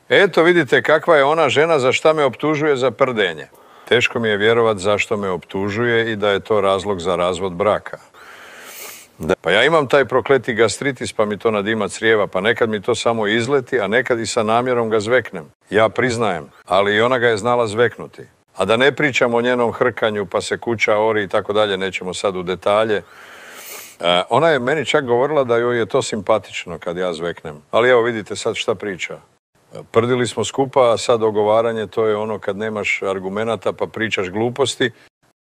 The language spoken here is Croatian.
Eto, vidite kakva je ona žena za šta me optužuje za prdenje. Teško mi je vjerovat zašto me optužuje i da je to razlog za razvod braka. Pa ja imam taj prokleti gastritis pa mi to nadima crijeva, pa nekad mi to samo izleti, a nekad i sa namjerom ga zveknem. Ja priznajem, ali i ona ga je znala zveknuti. A da ne pričam o njenom hrkanju pa se kuća ori i tako dalje, nećemo sad u detalje. Ona je meni čak govorila da joj je to simpatično kad ja zveknem. Ali evo vidite sad šta priča. Prdili smo skupa, a sad ogovaranje to je ono kad nemaš argumenata pa pričaš gluposti